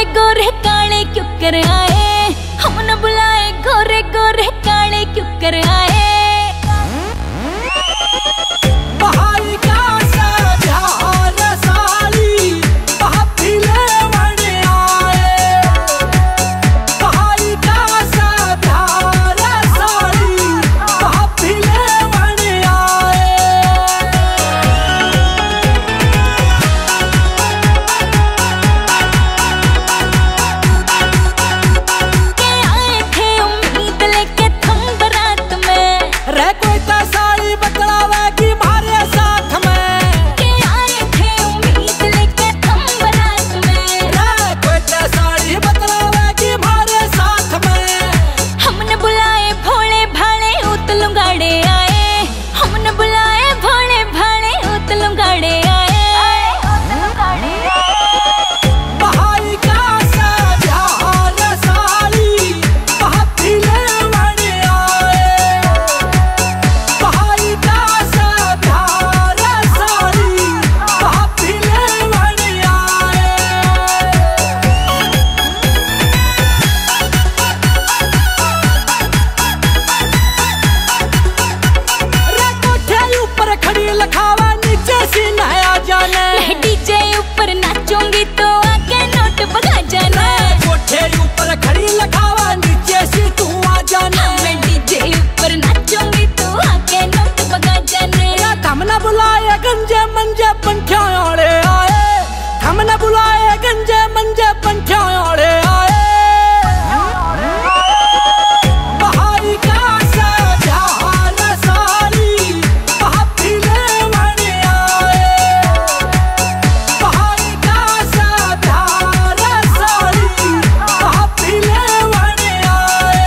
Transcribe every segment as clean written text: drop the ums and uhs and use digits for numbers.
गोरे काले क्यों कर आए, हम न बुलाए गोरे गोरे काले क्यों कर आए। गंजे मंजे पंठ्या आले आए, हमने बुलाए गंजे मंजे पंठ्या आले आए। बहाई का सजान साली बहाफिले बने आए, बहाई का सजान साली बहाफिले बने आए।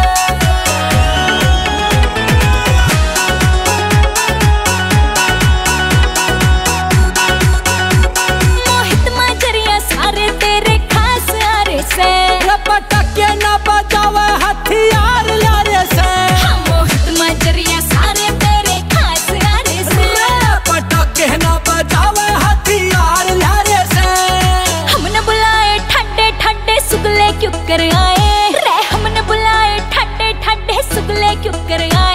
पटाके ना बजावे हथियार यारे से, मोहित मजरिया सारे तेरे खास यारे से। पटाके ना बजावे हथियार यारे से। हमने बुलाए ठंडे ठंडे सुगले क्यों कर आए रे, हमने बुलाए ठंडे ठंडे सुगले क्यों कर आए।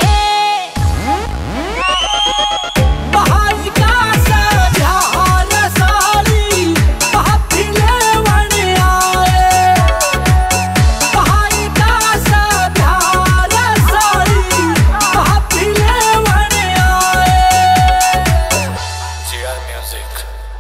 Music.